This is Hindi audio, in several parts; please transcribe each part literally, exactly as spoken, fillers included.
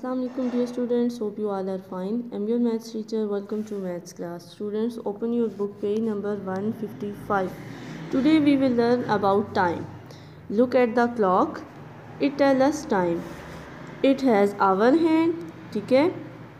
Assalamu alaikum dear students, hope you all are fine. I'm your maths teacher. Welcome to maths class. Students, open your book page number one fifty-five. Today we will learn about time. Look at the clock. It tells us time. It has hour hand, ठीक है?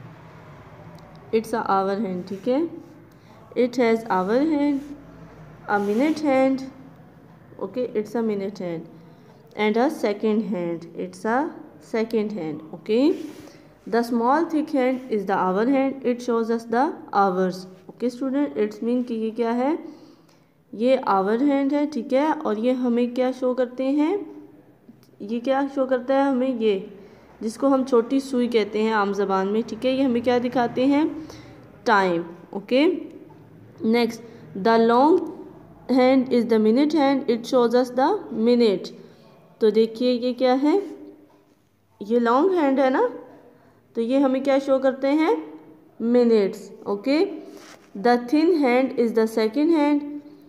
It's a hour hand, ठीक है? It has hour hand, a minute hand. Okay, it's a minute hand, and a second hand. It's a second hand. Okay, the small thick hand is the hour hand. It shows us the hours. Okay student, it's mean कि ये क्या है, ये hour hand है, ठीक है, और ये हमें क्या शो करते हैं, ये क्या शो करता है हमें, ये जिसको हम छोटी सुई कहते हैं आम ज़बान में, ठीक है, ये हमें क्या दिखाते हैं, time. Okay, next the long hand is the minute hand. It shows us the minute. तो देखिए ये क्या है, ये लॉन्ग हैंड है ना, तो ये हमें क्या शो करते हैं, minutes. Okay, the thin hand is the second hand.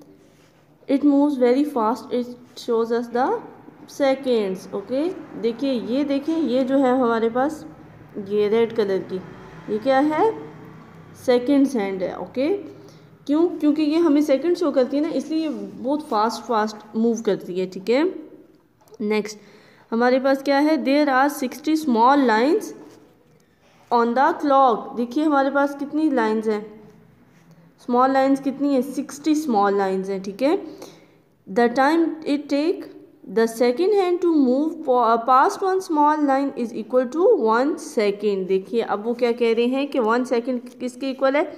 It moves very fast. It shows us the seconds. Okay, देखिए ये देखें, ये जो है हमारे पास ये रेड कलर की, ये क्या है, सेकेंड्स हैंड है. ओके, क्यों, क्योंकि ये हमें सेकेंड शो करती है ना, इसलिए ये बहुत फास्ट फास्ट मूव करती है. ठीक है, नेक्स्ट हमारे पास क्या है, there are sixty small lines on the clock. देखिए हमारे पास कितनी लाइन्स हैं, स्मॉल लाइन्स कितनी है, सिक्सटी स्मॉल लाइन्स हैं. ठीक है, the time it take the second hand to move past one small line is equal to one second. देखिए अब वो क्या कह रहे हैं कि वन सेकेंड किसके इक्वल है,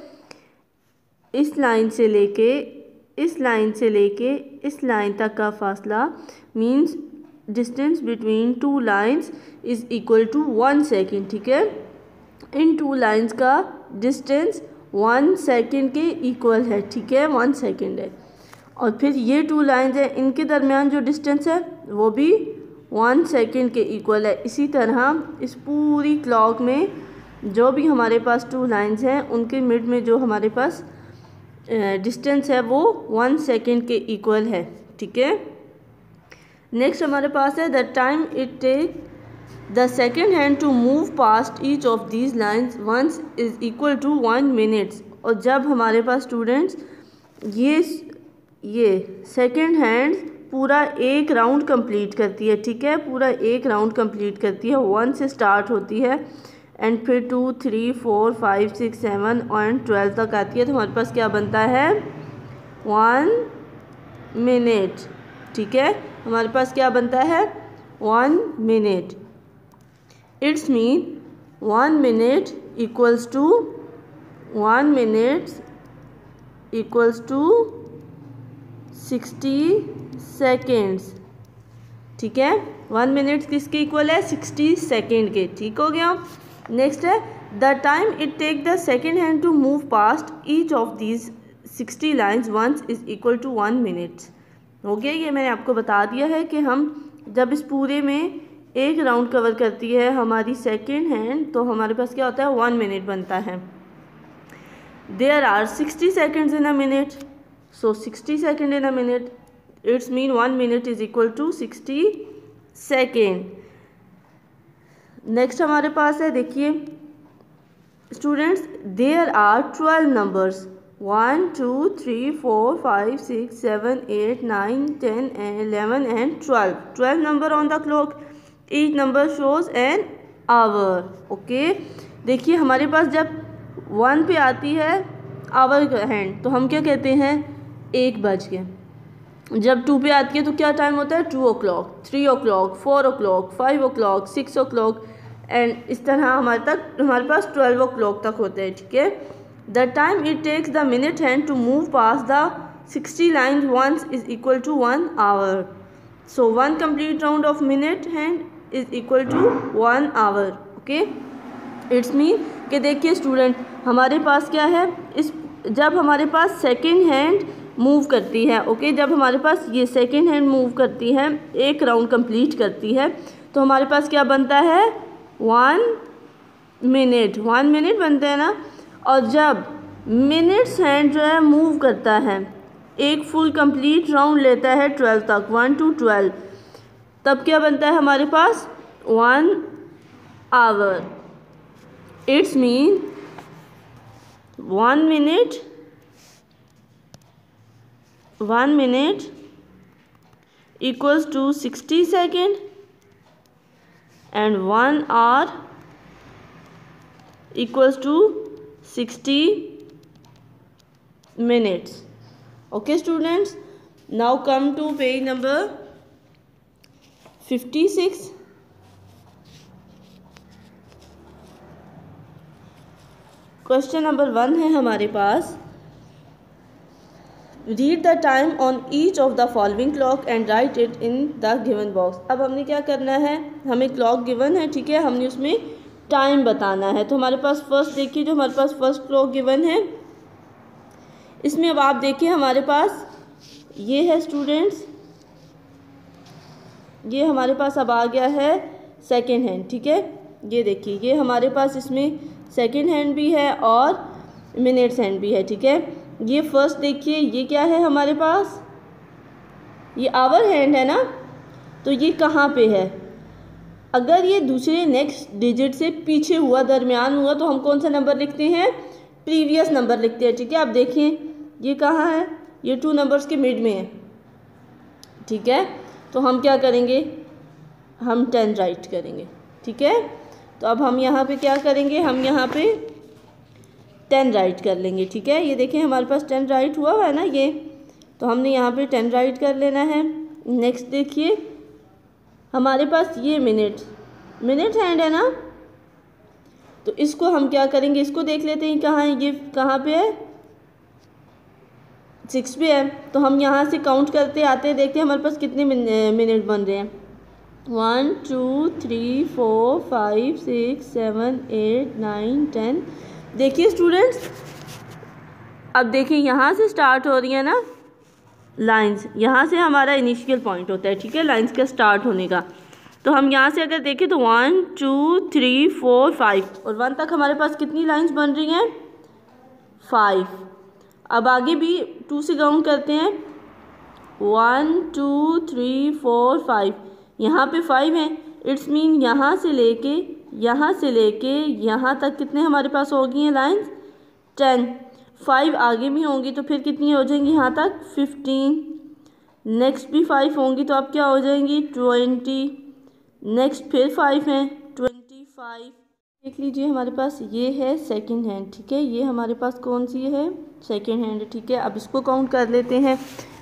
इस लाइन से लेके इस लाइन से लेके इस लाइन तक का फासला, means distance between two lines is equal to one second. ठीक है, इन टू लाइन्स का डिस्टेंस वन सेकेंड के इक्वल है. ठीक है, वन सेकेंड है. और फिर ये टू लाइन्स हैं, इनके दरमियान जो डिस्टेंस है वो भी वन सेकेंड के इक्वल है. इसी तरह इस पूरी क्लॉक में जो भी हमारे पास टू लाइन्स हैं, उनके मिड में जो हमारे पास डिस्टेंस है वो वन सेकेंड के इक्वल है. ठीक है, नेक्स्ट हमारे पास है the time it take the second hand to move past each of these lines once is equal to one minutes. और जब हमारे पास स्टूडेंट्स ये ये सेकेंड हैंड पूरा एक राउंड कंप्लीट करती है, ठीक है, पूरा एक राउंड कंप्लीट करती है, वन से स्टार्ट होती है एंड फिर two three four five six seven and twelve तक आती है, तो हमारे पास क्या बनता है, वन मिनट. ठीक है, हमारे पास क्या बनता है, one minute. It's mean one minute equals to one minute equals to sixty seconds. ठीक है, वन मिनट किसके इक्वल है, सिक्सटी सेकेंड के. ठीक हो गया. नेक्स्ट है the time it take the second hand to move past each of these sixty lines once is equal to one minute. हो गया, ये मैंने आपको बता दिया है कि हम जब इस पूरे में एक राउंड कवर करती है हमारी सेकेंड हैंड, तो हमारे पास क्या होता है, वन मिनट बनता है. There are sixty seconds in a minute, so sixty second in a minute, it's mean one minute is equal to sixty second. Next हमारे पास है, देखिए students, there are twelve numbers, one two three four five six seven eight nine ten eleven and twelve. Twelve number on the clock. Each number shows an hour. Okay, देखिए हमारे पास जब वन पे आती है आवर हैंड, तो हम क्या कहते हैं, एक बज गए. जब टू पे आती है तो क्या टाइम होता है, two o'clock, three o'clock, four o'clock, five o'clock, six o'clock, and इस तरह हमारे तक हमारे पास ट्वेल्व ओ क्लॉक तक होते हैं. ठीक है, the time it takes the minute hand to move pass the sixty line once is equal to one hour. So one complete round of minute hand is equal to one hour. Okay, it's mean कि देखिए स्टूडेंट हमारे पास क्या है, इस जब हमारे पास सेकेंड हैंड मूव करती है, ओके okay, जब हमारे पास ये सेकेंड हैंड मूव करती है, एक राउंड कंप्लीट करती है, तो हमारे पास क्या बनता है, वन मिनट. वन मिनट बनते हैं ना. और जब मिनट्स हैंड जो है मूव करता है, एक फुल कंप्लीट राउंड लेता है ट्वेल्व तक, वन टू ट्वेल्व, तब क्या बनता है हमारे पास, one hour. It's mean one minute one minute equals to sixty second and one hour equals to sixty minutes. Okay students, now come to page number fifty-six. Question number one है हमारे पास, read the time on each of the following clock and write it in the given box. अब हमने क्या करना है, हमें क्लॉक गिवन है, ठीक है, हमने उसमें टाइम बताना है। तो हमारे पास फर्स्ट देखिए, जो हमारे पास फर्स्ट क्लॉक गिवन है, इसमें अब आप देखिए हमारे पास ये है स्टूडेंट्स, ये हमारे पास अब आ गया है सेकेंड हैंड, ठीक है, ये देखिए ये हमारे पास इसमें सेकेंड हैंड भी है और मिनट्स हैंड भी है, ठीक है। ये फर्स्ट देखिए, ये क्या है हमारे पास, ये आवर हैंड है ना, तो ये कहाँ पे है, अगर ये दूसरे नेक्स्ट डिजिट से पीछे हुआ, दरमियान हुआ, तो हम कौन सा नंबर लिखते हैं, प्रीवियस नंबर लिखते हैं, ठीक है। आप देखिए ये कहाँ है, ये टू नंबर्स के मिड में है, ठीक है। तो हम क्या करेंगे, हम टेन राइट करेंगे, ठीक है। तो अब हम यहाँ पे क्या करेंगे, हम यहाँ पे टेन राइट कर लेंगे, ठीक है। ये देखिए हमारे पास टेन राइट हुआ हुआ है ना ये, तो हमने यहाँ पे टेन राइट कर लेना है। नेक्स्ट देखिए हमारे पास ये मिनट मिनट हैंड है ना, तो इसको हम क्या करेंगे, इसको देख लेते हैं कहाँ है, ये कहाँ पे है, सिक्स पे है। तो हम यहाँ से काउंट करते आते हैं, देखते हैं हमारे पास कितने मिनट बन रहे हैं, one two three four five six seven eight nine ten. देखिए स्टूडेंट्स, अब देखिए यहाँ से स्टार्ट हो रही है ना लाइंस, यहाँ से हमारा इनिशियल पॉइंट होता है, ठीक है, लाइंस का स्टार्ट होने का। तो हम यहाँ से अगर देखें तो one two three four five और वन तक हमारे पास कितनी लाइंस बन रही हैं, फाइव। अब आगे भी टू से काउंट करते हैं, one two three four five, यहाँ पे फाइव है, इट्स मीन यहाँ से लेके यहाँ से लेके यहाँ तक कितने हमारे पास हो गई हैं लाइंस, टेन। फाइव आगे भी होंगी तो फिर कितनी हो जाएंगी, यहाँ तक फिफ्टीन। नेक्स्ट भी फाइव होंगी तो अब क्या हो जाएंगी, ट्वेंटी। नेक्स्ट फिर फाइव हैं, ट्वेंटी फाइव। देख लीजिए हमारे पास ये है सेकंड हैंड, ठीक है, ये हमारे पास कौन सी है, सेकंड हैंड, ठीक है। अब इसको काउंट कर लेते हैं,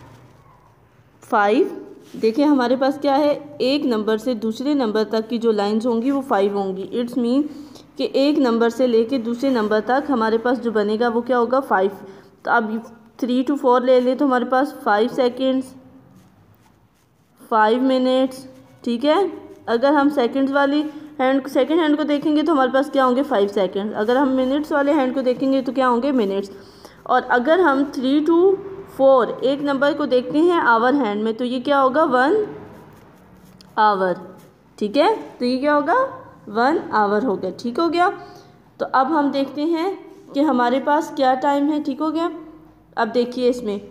फाइव। देखिए हमारे पास क्या है, एक नंबर से दूसरे नंबर तक की जो लाइंस होंगी वो फाइव होंगी, इट्स मीन कि एक नंबर से लेके दूसरे नंबर तक हमारे पास जो बनेगा वो क्या होगा, फाइव। तो अब थ्री टू फोर ले लें तो हमारे पास फाइव सेकेंड्स, फाइव मिनट्स, ठीक है। अगर हम सेकेंड्स वाली हैंड सेकेंड हैंड को देखेंगे तो हमारे पास क्या होंगे, फाइव सेकेंड्स। अगर हम मिनट्स वाले हैंड को देखेंगे तो क्या होंगे, मिनट्स। और अगर हम थ्री टू फोर एक नंबर को देखते हैं आवर हैंड में, तो ये क्या होगा, वन आवर, ठीक है। तो ये क्या होगा, वन आवर हो गया, ठीक हो गया। तो अब हम देखते हैं कि हमारे पास क्या टाइम है, ठीक हो गया। अब देखिए इसमें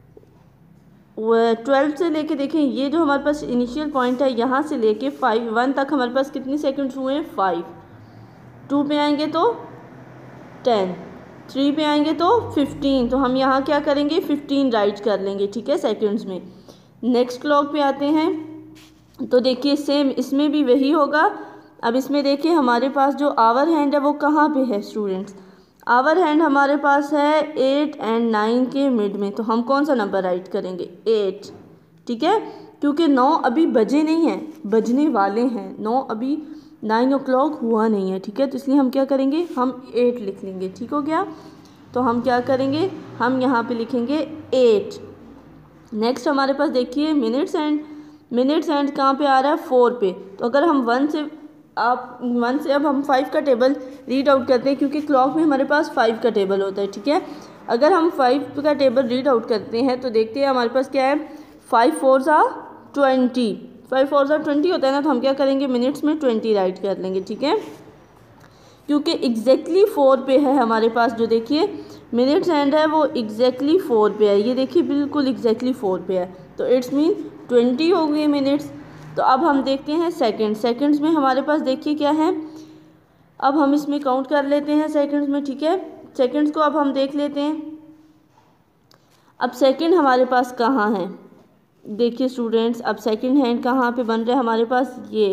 ट्वेल्व से लेके देखें, ये जो हमारे पास इनिशियल पॉइंट है यहाँ से लेके फाइव वन तक हमारे पास कितने सेकंड्स हुए हैं, फाइव। टू पे आएंगे तो टेन, थ्री पे आएंगे तो फिफ्टीन। तो हम यहाँ क्या करेंगे, फिफ्टीन राइट कर लेंगे, ठीक है, सेकंड्स में। नेक्स्ट क्लॉक पे आते हैं तो देखिए सेम इसमें भी वही होगा। अब इसमें देखिए हमारे पास जो आवर हैंड है वो कहाँ पे है स्टूडेंट्स, आवर हैंड हमारे पास है एट एंड नाइन के मिड में। तो हम कौन सा नंबर राइट करेंगे, एट, ठीक है, क्योंकि नौ अभी बजे नहीं हैं, बजने वाले हैं, नौ अभी नाइन ओ क्लॉक हुआ नहीं है, ठीक है। तो इसलिए हम क्या करेंगे, हम एट लिख लेंगे, ठीक हो गया। तो हम क्या करेंगे, हम यहाँ पे लिखेंगे एट। नेक्स्ट हमारे पास देखिए मिनट्स एंड मिनट्स एंड कहाँ पे आ रहा है, फोर पे। तो अगर हम वन से आप वन से अब हम फाइव का टेबल रीड आउट करते हैं, क्योंकि क्लॉक में हमारे पास फाइव का टेबल होता है, ठीक है। अगर हम फाइव का टेबल रीड आउट करते हैं तो देखते हैं हमारे पास क्या है, फाइव फोर सा ट्वेंटी, फाइव फोर सा ट्वेंटी होता है ना। तो हम क्या करेंगे, मिनट्स में ट्वेंटी राइट कर लेंगे, ठीक है, क्योंकि एग्जैक्टली फोर पे है हमारे पास। जो देखिए मिनट्स एंड है वो एग्जैक्टली फोर पे है, ये देखिए बिल्कुल एग्जैक्टली फोर पे है। तो इट्स मीन ट्वेंटी हो गए मिनट्स। तो अब हम देखते हैं सेकंड। सेकंड्स में हमारे पास देखिए क्या है, अब हम इसमें काउंट कर लेते हैं सेकंड्स में, ठीक है। सेकंड्स को अब हम देख लेते हैं। अब सेकंड हमारे पास कहाँ है, देखिए स्टूडेंट्स, अब सेकंड हैंड कहाँ पे बन रहा है हमारे पास, ये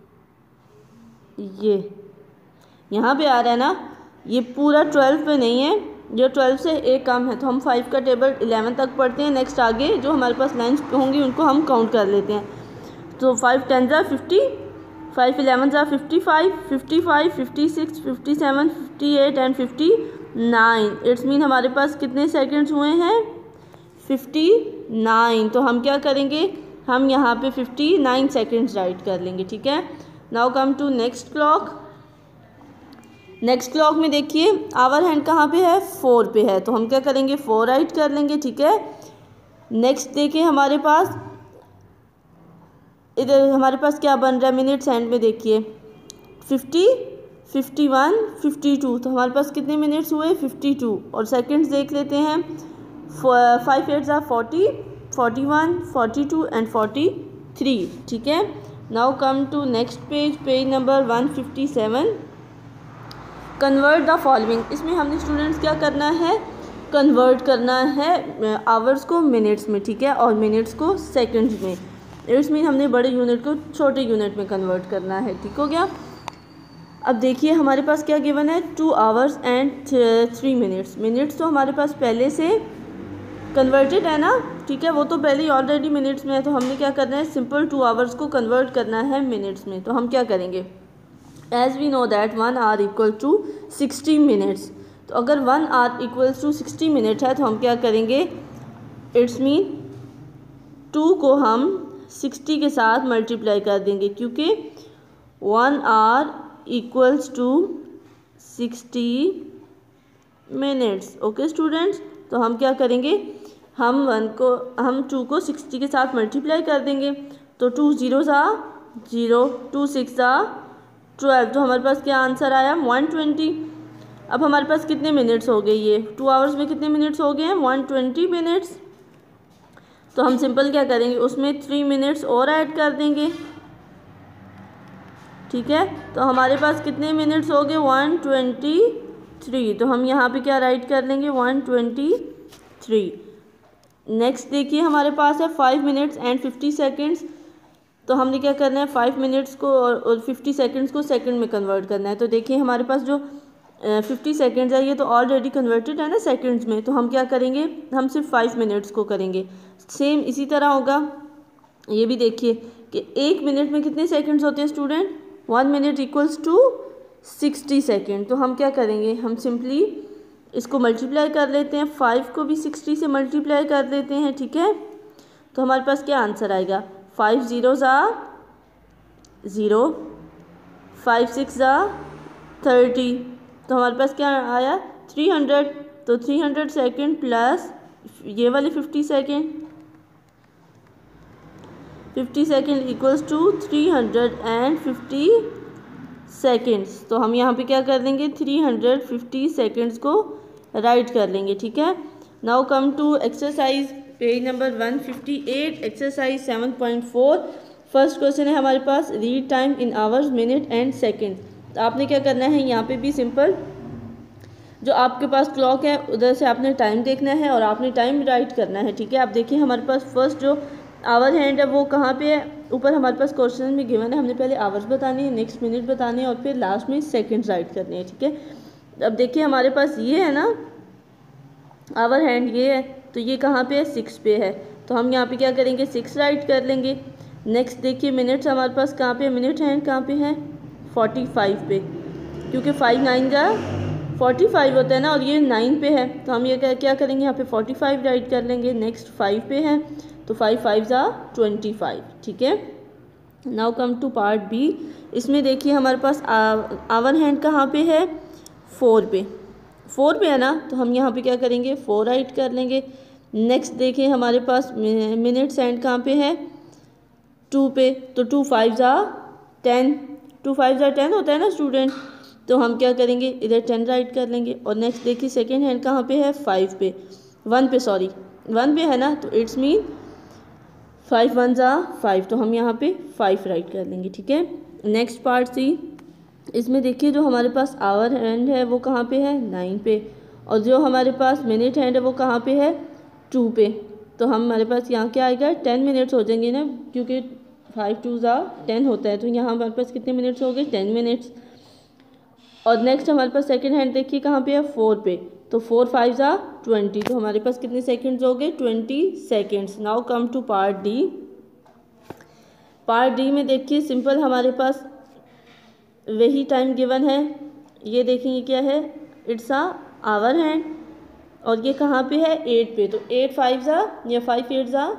ये यहाँ पे आ रहा है ना। ये पूरा ट्वेल्व पे नहीं है, जो ट्वेल्व से एक कम है, तो हम फाइव का टेबल इलेवन तक पढ़ते हैं। नेक्स्ट आगे जो हमारे पास लाइन्स होंगी उनको हम काउंट कर लेते हैं। तो फाइव टेन ज़ा फिफ्टी, फाइव इलेवन ज़ा fifty five, fifty five, fifty six, fifty seven, fifty eight and fifty nine. It's mean हमारे पास कितने सेकेंड्स हुए हैं, फिफ्टी नाइन। तो हम क्या करेंगे, हम यहाँ पे फिफ्टी नाइन सेकेंड्स राइट कर लेंगे, ठीक है। Now come to next clock. Next clock में देखिए आवर हैंड कहाँ पे है, फोर पे है, तो हम क्या करेंगे, फोर राइट कर लेंगे, ठीक है। नेक्स्ट देखिए हमारे पास इधर हमारे पास क्या बन रहा है, मिनट्स हैंड में देखिए fifty, fifty one, fifty two, तो हमारे पास कितने मिनट्स हुए, फिफ्टी टू। और सेकंड्स देख लेते हैं, फाइव एट ज़ा forty, forty one, forty two and forty three, ठीक है। Now come to next page, page number one fifty seven. Convert the following. इसमें हमने स्टूडेंट्स क्या करना है, कन्वर्ट करना है आवर्स को मिनट्स में, ठीक है, और मिनट्स को सेकंड्स में। इट्स मीन हमने बड़े यूनिट को छोटे यूनिट में कन्वर्ट करना है, ठीक हो गया। अब देखिए हमारे पास क्या गिवन है, two hours and three minutes. Minutes तो हमारे पास पहले से कन्वर्टेड है ना, ठीक है, वो तो पहले ही ऑलरेडी मिनट्स में है। तो हमने क्या करना है, सिंपल टू आवर्स को कन्वर्ट करना है मिनट्स में। तो हम क्या करेंगे, as we know that one hour equal to sixty minutes. तो अगर one hour equals to sixty minute है तो हम क्या करेंगे, इट्स मीन टू को हम सिक्सटी के साथ मल्टीप्लाई कर देंगे, क्योंकि one hour equals to sixty minutes. Okay students, तो हम क्या करेंगे, हम वन को हम टू को सिक्सटी के साथ मल्टीप्लाई कर देंगे। तो टू ज़ीरो ज़ा ज़ीरो, टू सिक्स ज़ा ट्वेल्व, तो हमारे पास क्या आंसर आया, वन ट्वेंटी। अब हमारे पास कितने मिनट्स हो गए, ये टू आवर्स में कितने मिनट्स हो गए हैं, वन ट्वेंटी मिनट्स। तो हम सिंपल क्या करेंगे, उसमें थ्री मिनट्स और ऐड कर देंगे, ठीक है। तो हमारे पास कितने मिनट्स हो गए, वन ट्वेंटी थ्री। तो हम यहाँ पे क्या राइट कर लेंगे, वन ट्वेंटी थ्री। नेक्स्ट देखिए हमारे पास है five minutes and fifty seconds. तो हमने क्या करना है, फाइव मिनट्स को और फिफ्टी सेकेंड्स को सेकंड में कन्वर्ट करना है। तो देखिए हमारे पास जो फिफ्टी सेकेंड्स है ये तो ऑलरेडी कन्वर्टेड है ना सेकंड्स में। तो हम क्या करेंगे, हम सिर्फ फाइव मिनट्स को करेंगे। सेम इसी तरह होगा, ये भी देखिए कि एक मिनट में कितने सेकंड्स होते हैं student, one minute equals to sixty second. तो हम क्या करेंगे, हम सिंपली इसको मल्टीप्लाई कर लेते हैं, फाइव को भी सिक्सटी से मल्टीप्लाई कर देते हैं, ठीक है। तो हमारे पास क्या आंसर आएगा, फाइव ज़ीरो ज़ा ज़ीरो, फाइव सिक्स ज़ा थर्टी। तो हमारे पास क्या आया, थ्री हंड्रेड। तो थ्री हंड्रेड सेकेंड प्लस ये वाले fifty second, fifty second equals to three hundred and fifty seconds. तो हम यहाँ पे क्या कर देंगे, थ्री हंड्रेड फिफ्टी सेकेंड्स को राइट कर लेंगे, ठीक है। Now come to exercise page number one fifty eight, exercise seven point four. First question है हमारे पास, read time in hours, minute and second. तो आपने क्या करना है, यहाँ पे भी सिंपल जो आपके पास क्लॉक है उधर से आपने टाइम देखना है और आपने टाइम राइट करना है, ठीक है। आप देखिए हमारे पास फर्स्ट जो आवर हैंड है वो कहाँ पे है, ऊपर हमारे पास क्वेश्चन में गिवन है, हमने पहले आवर्स बताने हैं, नेक्स्ट मिनट बताने हैं और फिर लास्ट में सेकेंड्स राइट करने हैं, ठीक है। अब देखिए हमारे पास ये है ना आवर हैंड, ये है, तो ये कहाँ पे है, सिक्स पे है। तो हम यहाँ पे क्या करेंगे, सिक्स राइट कर लेंगे। नेक्स्ट देखिए मिनट्स हमारे पास कहाँ पे है, मिनट हैंड कहाँ पे है, फोर्टी फाइव पे, क्योंकि फाइव नाइन का फोर्टी फाइव होता है ना और ये नाइन पे है। तो हम ये क्या क्या करेंगे, यहाँ पे फोर्टी फाइव राइट कर लेंगे। नेक्स्ट फाइव पे है, तो फाइव फाइव ज़ा ट्वेंटी फाइव, ठीक है। Now come to part B. इसमें देखिए हमारे पास आवर हैंड कहाँ पे है, फोर पे, फोर पे है ना, तो हम यहाँ पे क्या करेंगे, फोर राइट कर लेंगे। नेक्स्ट देखिए हमारे पास मिनट्स हैंड कहाँ पे है, टू पे, तो टू फाइव ज़ा टेन, टू फाइव ज़ा टेन होता है ना स्टूडेंट। तो हम क्या करेंगे, इधर टेन राइट कर लेंगे। और नेक्स्ट देखिए सेकेंड हैंड कहाँ पे है, फाइव पे, वन पे सॉरी वन पे है ना, तो इट्स मीन फाइव वन ज़ा फाइव, तो हम यहाँ पे फाइव राइट कर लेंगे, ठीक है। नेक्स्ट पार्ट सी, इसमें देखिए जो हमारे पास आवर हैंड है वो कहाँ पे है, नाइन पे, और जो हमारे पास मिनट हैंड है वो कहाँ पे है, टू पे। तो हम हमारे पास यहाँ क्या आएगा, टेन मिनट्स हो जाएंगे ना, क्योंकि फाइव टू ज़ा टेन होता है, तो यहाँ हमारे पास कितने मिनट्स हो गए, टेन मिनट्स। और नेक्स्ट हमारे पास सेकंड हैंड देखिए कहाँ पे है, फोर पे, तो फोर फाइव ज़ा ट्वेंटी, तो हमारे पास कितने सेकंड्स हो गए, twenty seconds. Now come to part D. Part D में देखिए सिंपल हमारे पास वही टाइम गिवन है, ये देखेंगे क्या है, इट्स अ आवर हैंड, और ये कहाँ पे है, एट पे, तो एट फाइव ज़ा या फाइव एट ज़ा,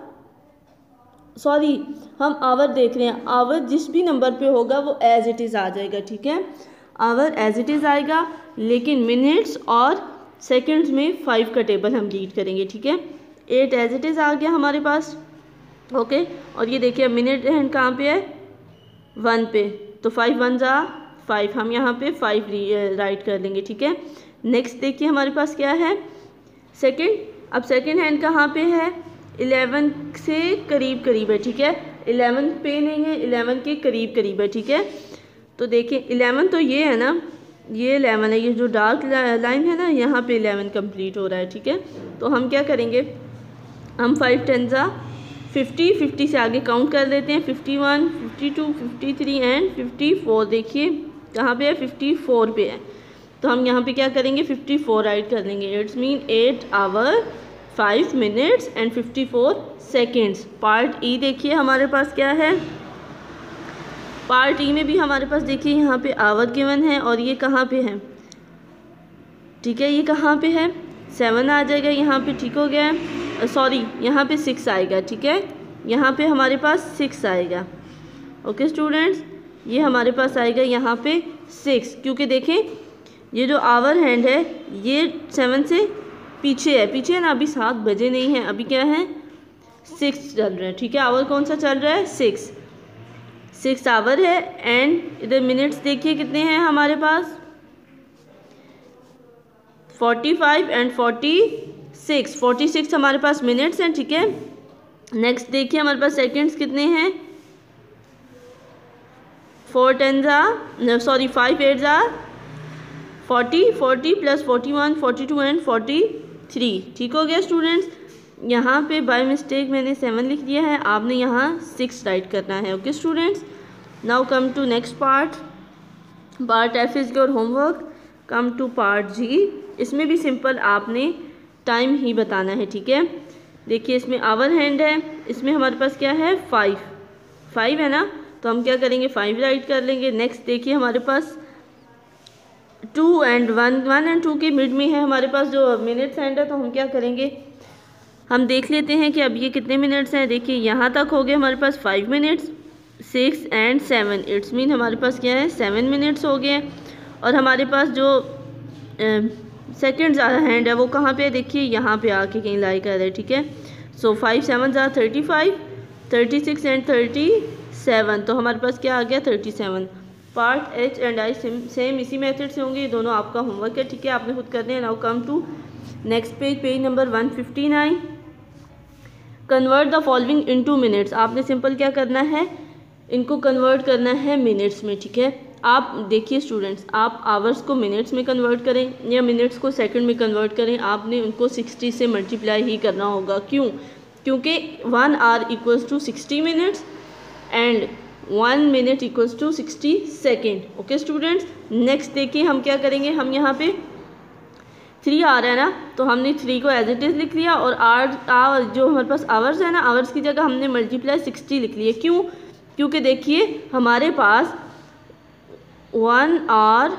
सॉरी हम आवर देख रहे हैं, आवर जिस भी नंबर पे होगा वो एज इट इज़ आ जाएगा, ठीक है, आवर एज इट इज़ आएगा, लेकिन मिनट्स और सेकंड्स में फाइव का टेबल हम रीड करेंगे, ठीक है। एट एज इट इज़ आ गया हमारे पास, ओके। और ये देखिए मिनट हैंड कहाँ पे है, वन पे, तो फाइव वन ज़ा फाइव, हम यहाँ पे फाइव राइट कर लेंगे, ठीक है। नेक्स्ट देखिए हमारे पास क्या है, सेकंड। अब सेकंड हैंड कहाँ पे है, इलेवन से करीब करीब है, ठीक है, इलेवन पे नहीं है, इलेवन के करीब करीब है, ठीक है। तो देखिए इलेवन तो ये है ना, ये इलेवन है, ये जो डार्क लाइन है ना, यहाँ पे इलेवन कंप्लीट हो रहा है, ठीक है। तो हम क्या करेंगे, हम फाइव टेन ज़ा फिफ्टी, फिफ्टी से आगे काउंट कर लेते हैं, fifty one, fifty two, fifty three and fifty four. देखिए कहाँ पे है, फिफ्टी फोर पे है, तो हम यहाँ पे क्या करेंगे, फिफ्टी फोर राइट कर लेंगे। It's mean eight hour five minutes and fifty four seconds. Part E देखिए हमारे पास क्या है, पार्ट ई में भी हमारे पास देखिए यहाँ पे आवर गिवन है, और ये कहाँ पे है, ठीक है, ये कहाँ पे है, सेवन आ जाएगा यहाँ पे, ठीक हो गया है, सॉरी यहाँ पे सिक्स आएगा, ठीक है, यहाँ पे हमारे पास सिक्स आएगा, ओके स्टूडेंट्स, ये हमारे पास आएगा यहाँ पे सिक्स, क्योंकि देखें ये जो आवर हैंड है ये सेवन से पीछे है, पीछे है ना, अभी सात बजे नहीं है, अभी क्या है, सिक्स चल रहा है, ठीक है, आवर कौन सा चल रहा है, सिक्स, सिक्स आवर है। एंड इधर मिनट्स देखिए कितने हैं हमारे पास, forty five and forty six, forty six हमारे पास मिनट्स हैं, ठीक है। नेक्स्ट देखिए हमारे पास सेकंड्स कितने हैं, फोर टेन ज़ा सॉरी फाइव एट ज़ा forty, forty plus forty one, forty two and forty three, ठीक हो गया स्टूडेंट्स। यहाँ पे बाय मिस्टेक मैंने सेवन लिख दिया है, आपने यहाँ सिक्स राइट करना है, okay students. Now come to next part, part F is your homework. Come to part G, इसमें भी सिंपल आपने टाइम ही बताना है, ठीक है। देखिए इसमें आवर हैंड है, इसमें हमारे पास क्या है, फाइव, फाइव है ना, तो हम क्या करेंगे, फाइव राइट कर लेंगे। नेक्स्ट देखिए हमारे पास two and one, one and two के मिड में है हमारे पास जो मिनट्स हैंड है, तो हम क्या करेंगे, हम देख लेते हैं कि अब ये कितने मिनट्स हैं। देखिए यहाँ तक हो गए हमारे पास five minutes, six and seven, it's mean हमारे पास क्या है, सेवन मिनट्स हो गए। और हमारे पास जो सेकेंड्स हैंड है वो कहाँ पे है, देखिए यहाँ पे आके कहीं लाई कर रहा है, ठीक है। सो फाइव सेवन ज़ा thirty five, thirty six and thirty seven, तो हमारे पास क्या आ गया, thirty seven. Part H and I same इसी मेथड से होंगे, ये दोनों आपका होमवर्क है, ठीक है, आपने खुद करने हैं। Now come to next page, page number one fifty nine. Convert the following into minutes, आपने सिंपल क्या करना है, इनको कन्वर्ट करना है मिनट्स में, ठीक है। आप देखिए स्टूडेंट्स, आप आवर्स को मिनट्स में कन्वर्ट करें या मिनट्स को सेकंड में कन्वर्ट करें, आपने उनको सिक्सटी से मल्टीप्लाई ही करना होगा। क्यों, क्योंकि one hour equals to sixty minutes and one minute equals to sixty second, okay students. Next देखिए हम क्या करेंगे, हम यहाँ पे थ्री आ रहा है ना, तो हमने थ्री को एज इट इज़ लिख लिया, और आर आवर जो हमारे पास आवर्स है ना, आवर्स की जगह हमने मल्टीप्लाई सिक्सटी लिख लिया। क्यों, क्योंकि देखिए हमारे पास one hour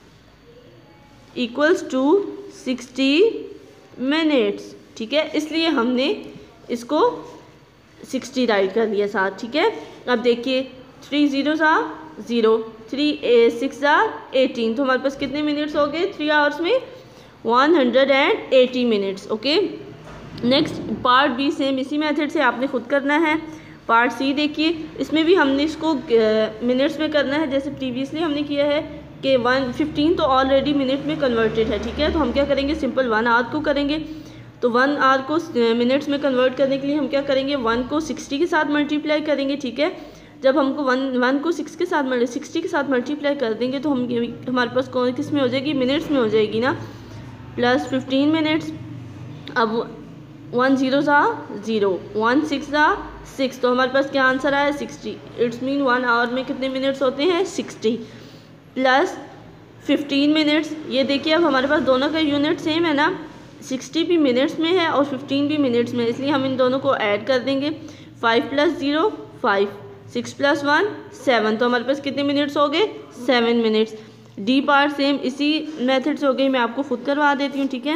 equals to sixty minutes, ठीक है, इसलिए हमने इसको सिक्सटी राइट कर लिया साथ, ठीक है। अब देखिए थ्री ज़ीरो सा ज़ीरो, थ्री सिक्स ज़ा एटीन, तो हमारे पास कितने मिनट्स हो गए थ्री आवर्स में, one hundred and eighty minutes, okay. Next part B same इसी मेथड से आपने खुद करना है। पार्ट सी देखिए, इसमें भी हमने इसको मिनट्स में करना है, जैसे प्रीवियसली हमने किया है कि वन फिफ्टीन तो ऑलरेडी मिनट में कन्वर्टेड है, ठीक है। तो हम क्या करेंगे, सिंपल वन आवर को करेंगे, तो वन आवर को मिनट्स में कन्वर्ट करने के लिए हम क्या करेंगे, वन को सिक्सटी के साथ मल्टीप्लाई करेंगे, ठीक है। जब हमको वन वन को सिक्स के साथ मल्टी सिक्सटी के साथ मल्टीप्लाई कर देंगे तो हम हमारे पास कौन किस में हो जाएगी, मिनट्स में हो जाएगी ना, प्लस फिफ्टीन मिनट्स। अब वन जीरो ज़ा ज़ीरो, वन सिक्स ज़ा सिक्स, तो हमारे पास क्या आंसर आया sixty. It's mean one hour में कितने मिनट्स होते हैं, सिक्सटी, प्लस फिफ्टीन मिनट्स। ये देखिए अब हमारे पास दोनों का यूनिट सेम है ना, सिक्सटी भी मिनट्स में है और फिफ्टीन भी मिनट्स में, इसलिए हम इन दोनों को ऐड कर देंगे। Five plus zero five, six plus one seven, तो हमारे पास कितने मिनट्स हो गए, seven minutes. D part same इसी मेथड से हो गई, मैं आपको खुद करवा देती हूँ, ठीक है।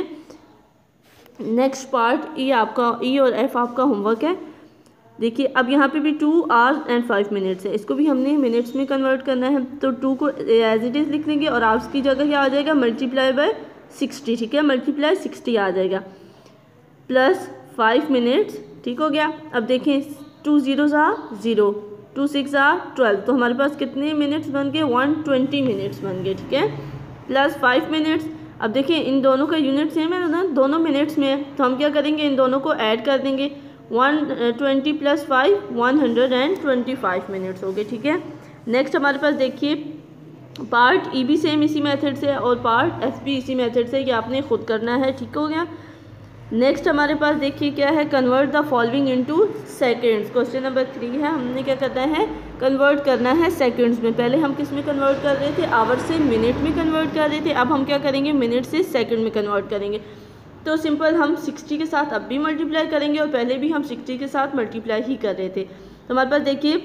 नेक्स्ट पार्ट ई आपका, ई और एफ आपका होमवर्क है। देखिए अब यहाँ पे भी two hours and five minutes है, इसको भी हमने मिनट्स में कन्वर्ट करना है, तो टू को एज इट इज़ लिख देंगे और आवर्स की जगह क्या आ जाएगा, मल्टीप्लाई बाय सिक्सटी, ठीक है, मल्टीप्लाई सिक्सटी आ जाएगा, प्लस फाइव मिनट्स, ठीक हो गया। अब देखें टू ज़ीरो ज़ा ज़ीरो, टू सिक्स ज़ा ट्वेल्व, तो हमारे पास कितने मिनट्स बन गए, वन ट्वेंटी मिनट्स बन गए, ठीक है, प्लस फाइव मिनट्स। अब देखिए इन दोनों का यूनिट सेम है ना, दोनों मिनट्स में है, तो हम क्या करेंगे, इन दोनों को ऐड कर देंगे, one twenty plus five one hundred and twenty five minutes हो गए, ठीक है। नेक्स्ट हमारे पास देखिए पार्ट ई भी सेम इसी मेथड से है और पार्ट एफ भी इसी मेथड से, कि आपने खुद करना है, ठीक हो गया। नेक्स्ट हमारे पास देखिए क्या है, convert the following into seconds. Question number three है, हमने क्या करना है, कन्वर्ट करना है सेकंड्स में। पहले हम किस में कन्वर्ट कर रहे थे, आवर से मिनट में कन्वर्ट कर रहे थे, अब हम क्या करेंगे, मिनट से सेकंड में कन्वर्ट करेंगे। तो सिंपल हम सिक्सटी के साथ अब भी मल्टीप्लाई करेंगे और पहले भी हम सिक्सटी के साथ मल्टीप्लाई ही कर रहे थे। तो हमारे पास देखिए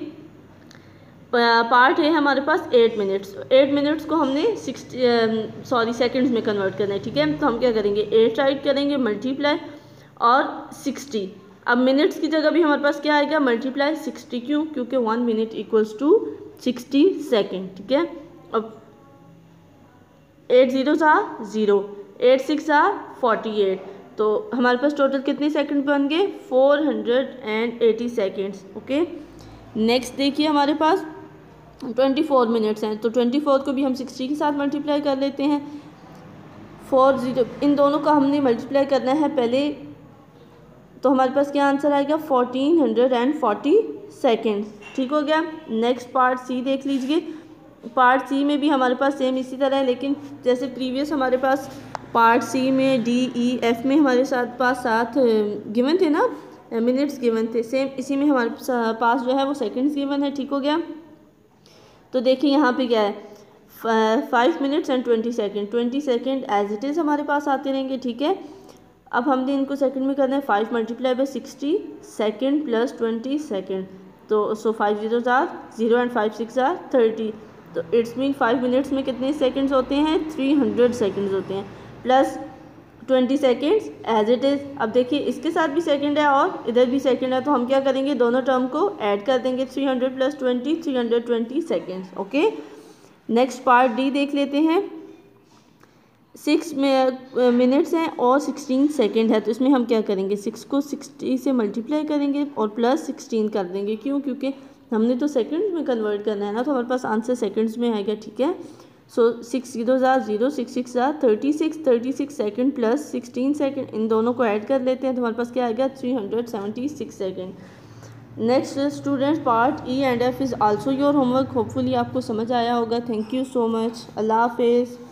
पार्ट है हमारे पास एट मिनट्स, एट मिनट्स को हमने सिक्सटी सॉरी सेकंड्स में कन्वर्ट करना है, ठीक है। तो हम क्या करेंगे, एट राइट करेंगे, मल्टीप्लाई और सिक्सटी। अब मिनट्स की जगह भी हमारे पास क्या आएगा, मल्टीप्लाई सिक्सटी, क्यों, क्योंकि one minute equals to sixty second, ठीक है। अब एट ज़ीरो ज़ा ज़ीरो, एट सिक्स ज़ा फोर्टी एट, तो हमारे पास टोटल कितने सेकंड बन गए, four hundred and eighty seconds, okay. Next देखिए हमारे पास ट्वेंटी फोर मिनट्स हैं, तो ट्वेंटी फोर को भी हम सिक्सटी के साथ मल्टीप्लाई कर लेते हैं। फोर ज़ीरो, इन दोनों का हमने मल्टीप्लाई करना है पहले, तो हमारे पास क्या आंसर आएगा, fourteen hundred and forty seconds, ठीक हो गया। नेक्स्ट पार्ट सी देख लीजिए, पार्ट सी में भी हमारे पास सेम इसी तरह है, लेकिन जैसे प्रीवियस हमारे पास पार्ट सी में डी ई एफ में हमारे साथ पास साथ गिवन थे ना, मिनट्स गिवन थे, सेम इसी में हमारे पास जो है वो सेकंड्स गिवन है, ठीक हो गया। तो देखिए यहाँ पे क्या है, five minutes and twenty second, twenty second as it is हमारे पास आते रहेंगे, ठीक है। अब हमने इनको सेकंड में करना है, five multiply by sixty second plus twenty second, तो सो फाइव जीरो जार जीरो एंड फाइव सिक्स जार थर्टी, तो इट्स मीन फाइव मिनट्स में कितने सेकंड्स होते हैं, थ्री हंड्रेड सेकंड्स होते हैं, plus twenty seconds as it is. अब देखिए इसके साथ भी सेकंड है और इधर भी सेकंड है, तो हम क्या करेंगे, दोनों टर्म को ऐड कर देंगे, three hundred plus twenty, three hundred twenty seconds, okay. Next part D देख लेते हैं, सिक्स मिनट्स हैं और सिक्सटीन सेकेंड है, तो इसमें हम क्या करेंगे, सिक्स को सिक्सटी से मल्टीप्लाई करेंगे और प्लस सिक्सटीन कर देंगे, क्यों, क्योंकि हमने तो सेकंड्स में कन्वर्ट करना है ना, तो हमारे पास आंसर सेकंड्स में आएगा, ठीक है। सो सिक्स जीरो ज़ार जीरो, सिक्स सिक्स ज़ार thirty six, thirty six second plus sixteen second, इन दोनों को ऐड कर लेते हैं, तो हमारे पास क्या आएगा, three hundred seventy six second. Next students part E and F is also your homework, hopefully आपको समझ आया होगा। थैंक यू सो मच, अल्लाह हाफिज़।